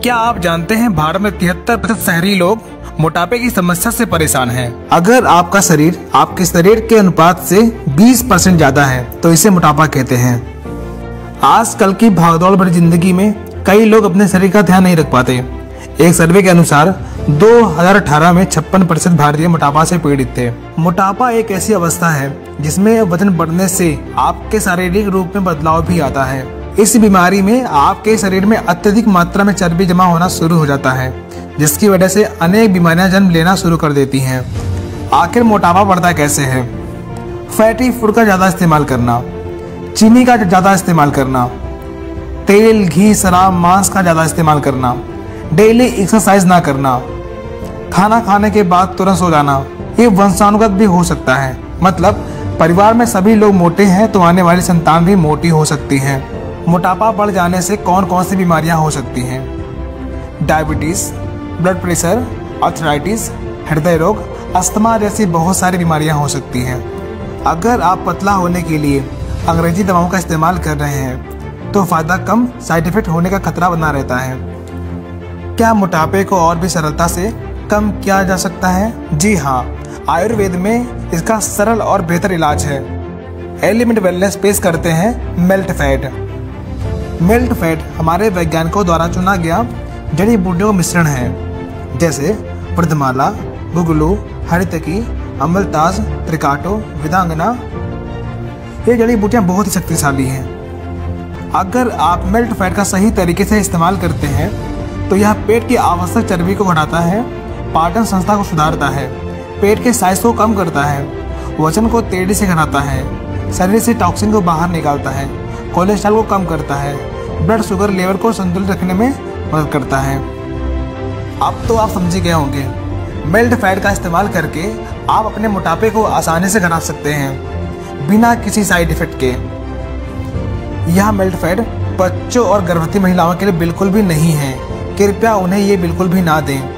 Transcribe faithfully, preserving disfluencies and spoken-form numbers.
क्या आप जानते हैं भारत में तिहत्तर प्रतिशत शहरी लोग मोटापे की समस्या से परेशान हैं। अगर आपका शरीर आपके शरीर के अनुपात से बीस परसेंट ज्यादा है तो इसे मोटापा कहते हैं। आजकल की भागदौड़ भरी जिंदगी में कई लोग अपने शरीर का ध्यान नहीं रख पाते। एक सर्वे के अनुसार दो हज़ार अठारह में छप्पन प्रतिशत भारतीय मोटापा से पीड़ित थे। मोटापा एक ऐसी अवस्था है जिसमें वजन बढ़ने से आपके शारीरिक रूप में बदलाव भी आता है। इस बीमारी में आपके शरीर में अत्यधिक मात्रा में चर्बी जमा होना शुरू हो जाता है, जिसकी वजह से अनेक बीमारियां जन्म लेना शुरू कर देती हैं। आखिर मोटापा बढ़ता कैसे है? फैटी फूड का ज़्यादा इस्तेमाल करना, चीनी का ज़्यादा इस्तेमाल करना, तेल, घी, शराब, मांस का ज़्यादा इस्तेमाल करना, डेली एक्सरसाइज ना करना, खाना खाने के बाद तुरंत सो जाना। ये वंशानुगत भी हो सकता है, मतलब परिवार में सभी लोग मोटे हैं तो आने वाली संतान भी मोटी हो सकती है। मोटापा बढ़ जाने से कौन कौन सी बीमारियां हो सकती हैं? डायबिटीज, ब्लड प्रेशर, आर्थराइटिस, हृदय रोग, अस्थमा जैसी बहुत सारी बीमारियां हो सकती हैं। अगर आप पतला होने के लिए अंग्रेजी दवाओं का इस्तेमाल कर रहे हैं तो फायदा कम, साइड इफेक्ट होने का खतरा बना रहता है। क्या मोटापे को और भी सरलता से कम किया जा सकता है? जी हाँ, आयुर्वेद में इसका सरल और बेहतर इलाज है। एलिमेंट वेलनेस पेश करते हैं मेल्ट फैट। मेल्ट फैट हमारे वैज्ञानिकों द्वारा चुना गया जड़ी बूटियों का मिश्रण है, जैसे वर्धमाला, गुगलू, हरितकी, अमलताज, त्रिकाटो, विदांगना। ये जड़ी बूटियां बहुत ही शक्तिशाली हैं। अगर आप मेल्ट फैट का सही तरीके से इस्तेमाल करते हैं तो यह पेट की आवश्यक चर्बी को घटाता है, पाचन संस्था को सुधारता है, पेट के साइज को कम करता है, वजन को तेजी से घटाता है, शरीर से टॉक्सिन को बाहर निकालता है, कोलेस्ट्रॉल को कम करता है, ब्लड शुगर लेवल को संतुलित रखने में मदद करता है। अब तो आप समझ गए होंगे, मेल्ट फैट का इस्तेमाल करके आप अपने मोटापे को आसानी से घटा सकते हैं बिना किसी साइड इफेक्ट के। यह मेल्ट फैट बच्चों और गर्भवती महिलाओं के लिए बिल्कुल भी नहीं है, कृपया उन्हें ये बिल्कुल भी ना दें।